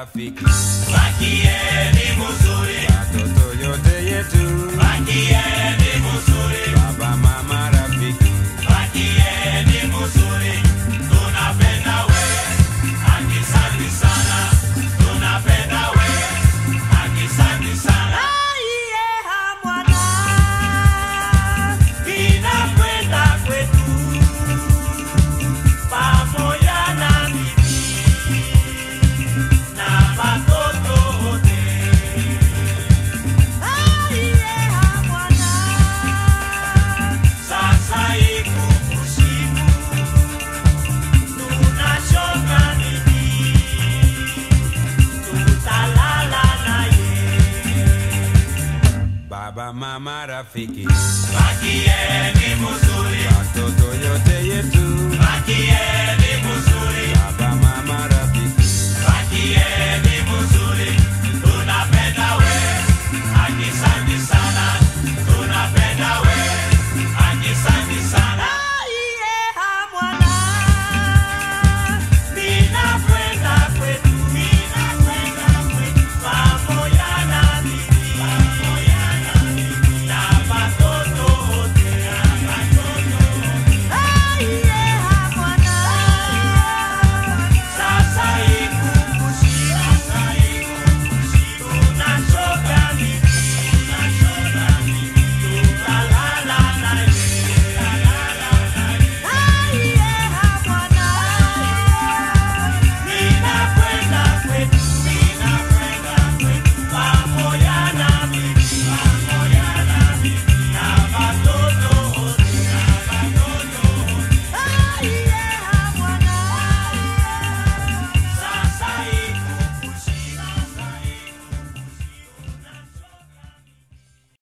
marafiki. Bakieni muzuri. Watoto yote yetu. Bakieni muzuri. Baba mama rafiki. Bakieni muzuri. Tunapenda we. Asante sana. Tunapenda we. Asante sana. Aiye hamwana. Inakwenda kwetu. Pamoja na bibi. Na watoto wote. Aiye hamwana. Sasa iko usiku. Tunachoka nini? Tutalala naye. Baba mama rafiki. Bakieni muzuri. Watoto yote yetu.